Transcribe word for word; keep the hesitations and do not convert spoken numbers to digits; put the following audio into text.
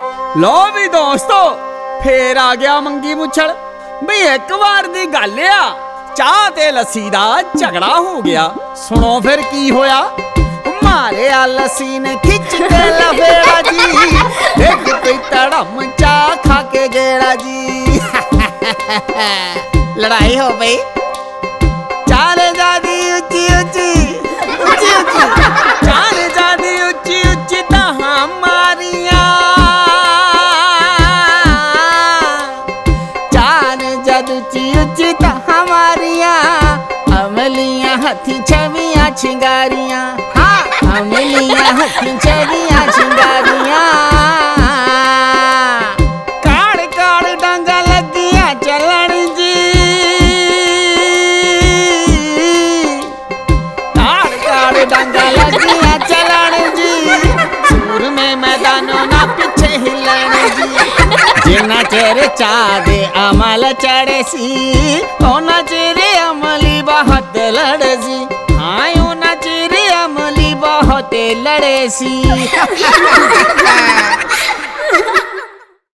लो भी दोस्तों फिर आ गया मंगी मुछड़ भी एक बार दी गल आ चाह ते लस्सी दा झगड़ा हो गया। सुनो फिर की होया। मारे आ लस्सी ने खिच के लफेड़ा जी एक कोई तड़म चाह खा के गेड़ा जी। लड़ाई हो गई चाले जादी ऊंची ऊंची ऊंची ऊंची चाले जादी ऊंची ऊंची ता हमारिया हमारिया अमलियां हथी छवियां छिंगारियां हाँ अमलियां हथी छवियां छिंगारियां काड़ काड़ डांगा लगिया चलन जी काड़ काड़ डांगा लगिया चलन जी सूर में मैदानों ना पीछे हिलन जी। जिना चेरे चादे अमल चढ़े सी ओना चेरे अमली बहुत लड़े सी हाँ ओना चेरे अमली बहुत लड़े सी।